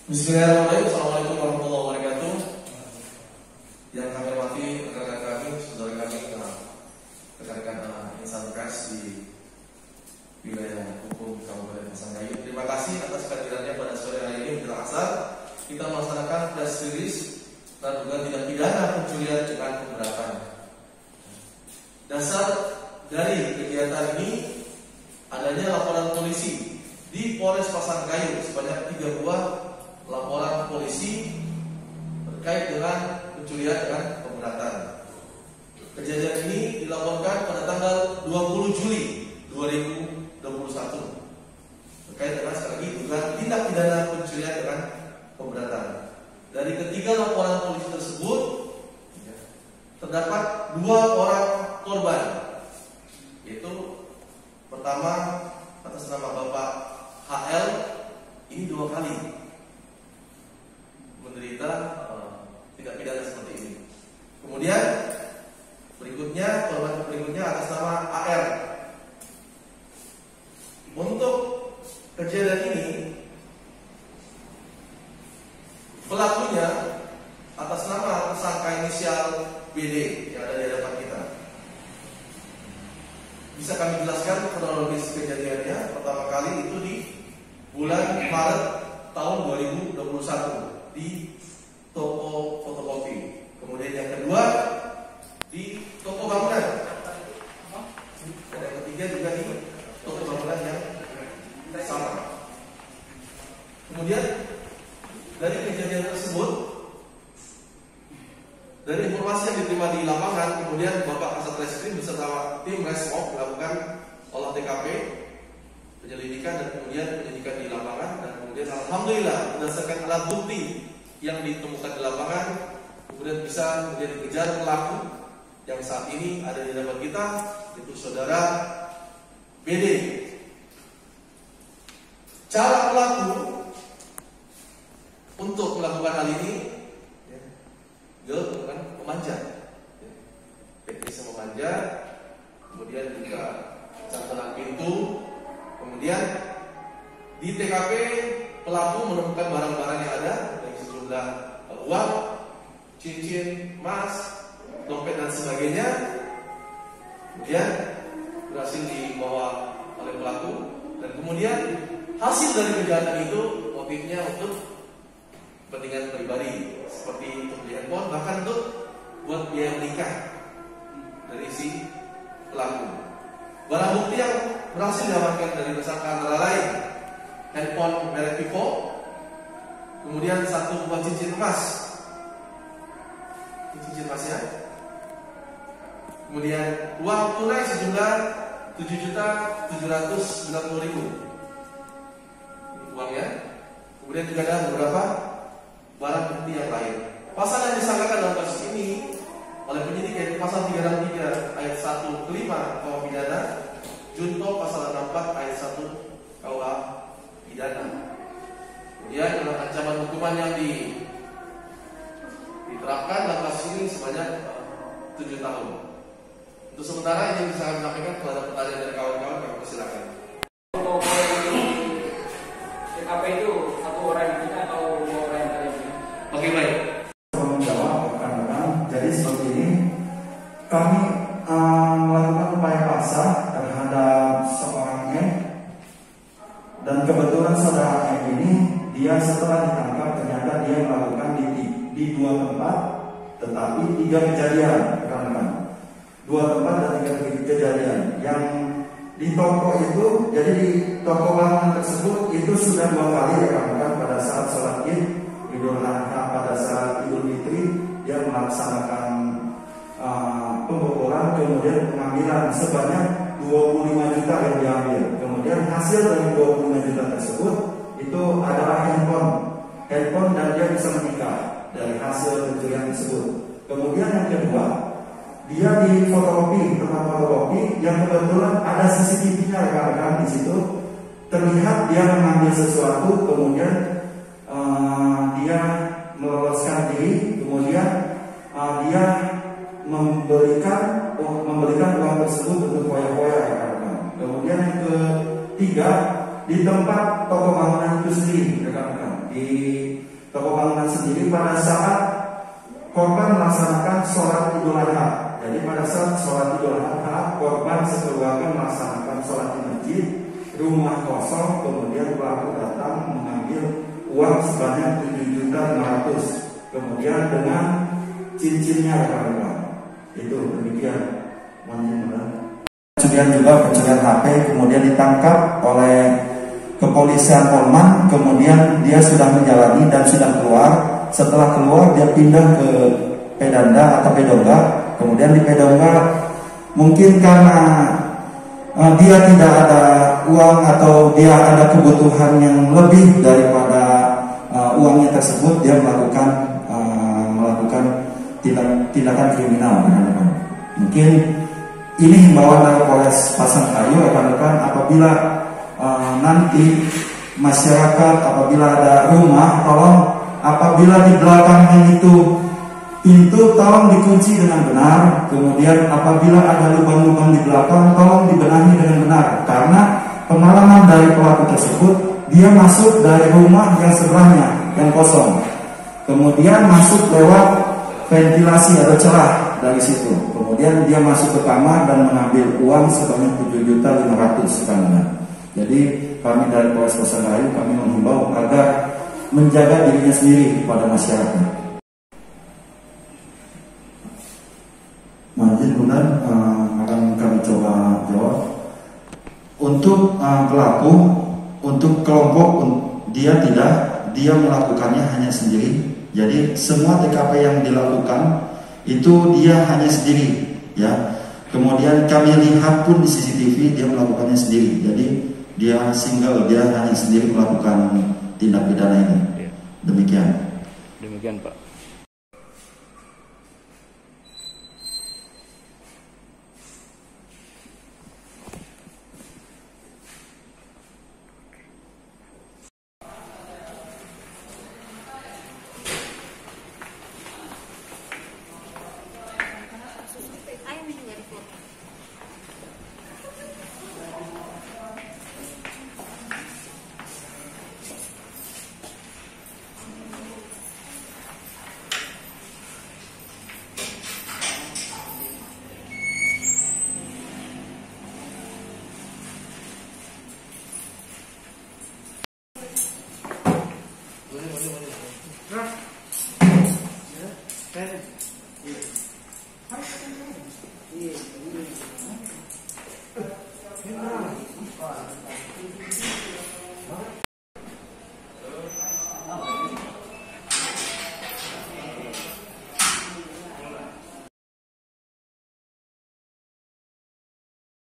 Bismillahirrahmanirrahim. Assalamualaikum warahmatullahi wabarakatuh. Yang kami hormati rekan-rekan kami, saudara kami, rekan-rekan insan pers di wilayah hukum Kabupaten Pasangkayu. Terima kasih atas kehadirannya pada sore hari ini menjelang asar. Kita melaksanakan press release dan juga tindak pidana pencurian dengan pemberatan. Dasar dari kegiatan ini adanya laporan polisi di Polres Pasangkayu sebanyak 3 buah laporan polisi terkait dengan pencurian dengan pemberatan. Kejadian ini dilaporkan pada tanggal 20 Juli 2021 terkait dengan sekali lagi dugaan tindak pidana pencurian dengan pemberatan. Dari ketiga laporan polisi tersebut terdapat 2 orang korban, yaitu pertama atas nama Bapak HL, ini 2 kali menderita tindak pidana seperti ini. Kemudian berikutnya korban berikutnya atas nama AR. Untuk kejadian ini pelakunya atas nama tersangka inisial BD yang ada di hadapan kita. Bisa kami jelaskan kronologis kejadiannya. Pertama kali itu di bulan Maret tahun 2021 di toko fotokopi. Kemudian yang kedua di toko bangunan. Dan yang ketiga juga di toko bangunan yang sama. Kemudian dari kejadian tersebut, dari informasi yang diterima di lapangan, kemudian Bapak Kasat Reskrim beserta tim Resmob melakukan olah TKP, penyelidikan dan kemudian penyidikan di lapangan, dan kemudian alhamdulillah berdasarkan alat bukti yang ditemukan di lapangan kemudian bisa menjadi kejar pelaku yang saat ini ada di hadapan kita, yaitu saudara BD. Cara pelaku untuk melakukan hal ini dia melakukan memanjat, teknisnya memanjat, kemudian juga cantelan pintu. Kemudian di TKP pelaku menemukan barang-barang yang ada, dari sejumlah uang, cincin, emas, dompet dan sebagainya. Kemudian berhasil dibawa oleh pelaku, dan kemudian hasil dari kejahatan itu motifnya untuk kepentingan pribadi, seperti untuk beli handphone, bahkan untuk buat biaya menikah dari si pelaku. Barang bukti yang berhasil diamankan dari tersangka antara lain handphone merek Vivo, kemudian 1 buah cincin emas, cincin emasnya, kemudian uang tunai sejumlah 7.790.000 uangnya. Kemudian juga ada beberapa barang bukti yang lain. Pasal yang disangkakan dalam kasus ini oleh penyidik yaitu pasal 363 ayat 1 ke 5 KUH pidana, junto pasal 64 ayat 1 KUH pidana. Kemudian dengan ancaman hukuman yang diterapkan dalam kasus ini sebanyak 7 tahun. Untuk sementara ini bisa kami sampaikan. Kalau ada pertanyaan dari kawan-kawan, kami persilakan. TKP itu 1 orang yang kita atau 2 orang yang tadi? Oke, baik. Menjawab rekan-rekan, jadi seperti ini, kami melakukan upaya paksa terhadap seorang M, dan kebetulan saudara M ini dia setelah ditangkap ternyata dia melakukan di 2 tempat, tetapi 3 kejadian rekan-rekan, 2 tempat dan 3 kejadian. Yang di toko itu, jadi di toko bangunan tersebut itu sudah 2 kali rekan-rekan pada saat sholat Id, Idul Adha, pada saat Idul Fitri dia melaksanakan pemboboran, kemudian pengambilan sebanyak 25 juta yang diambil. Kemudian hasil dari 25 juta tersebut itu adalah handphone dan dia bisa menikah dari hasil pencurian tersebut. Kemudian yang kedua, dia di fotokopi, tempat fotokopi yang kebetulan ada CCTV-nya rekan-rekan di situ, terlihat dia mengambil sesuatu, kemudian dia meloloskan diri, kemudian dia memberikan uang tersebut untuk foya-foya rekan-rekan. Kemudian yang ketiga, di tempat toko bangunan itu sendiri, rekan-rekan. di toko bangunan sendiri pada saat korban melaksanakan sholat Idul Adha. Jadi pada saat sholat Idul Adha, korban sekeluarga melaksanakan sholat di masjid, rumah kosong, kemudian pelaku datang mengambil uang sebanyak 7.500.000, kemudian dengan cincinnya rekan-rekan. Itu demikian. Kemudian juga pencurian HP, kemudian ditangkap oleh kepolisian Polman, kemudian dia sudah menjalani dan sudah keluar. Setelah keluar dia pindah ke Pedanda atau Pedongga. Kemudian di Pedongga mungkin karena dia tidak ada uang atau dia ada kebutuhan yang lebih daripada uangnya tersebut, dia melakukan tindakan kriminal. Mungkin ini himbauan dari Polres Pasangkayu, rekan-rekan, apabila nanti masyarakat apabila ada rumah, tolong apabila di belakangnya itu pintu tolong dikunci dengan benar. Kemudian apabila ada lubang-lubang di belakang tolong dibenahi dengan benar, karena pengalaman dari pelaku tersebut, dia masuk dari rumah yang sebelahnya yang kosong, kemudian masuk lewat ventilasi atau celah dari situ, kemudian dia masuk ke kamar dan mengambil uang sebanyak 7.500.000. Jadi kami dari Polres Pasangkayu kami menghimbau agar menjaga dirinya sendiri kepada masyarakat. Majid benar akan kami coba jawab. Untuk pelaku, untuk kelompok dia melakukannya hanya sendiri. Jadi semua TKP yang dilakukan itu dia hanya sendiri, ya. Kemudian kami lihat pun di CCTV dia melakukannya sendiri. Jadi dia single, dia hanya sendiri melakukan tindak pidana ini. Demikian. Demikian, Pak. Iya.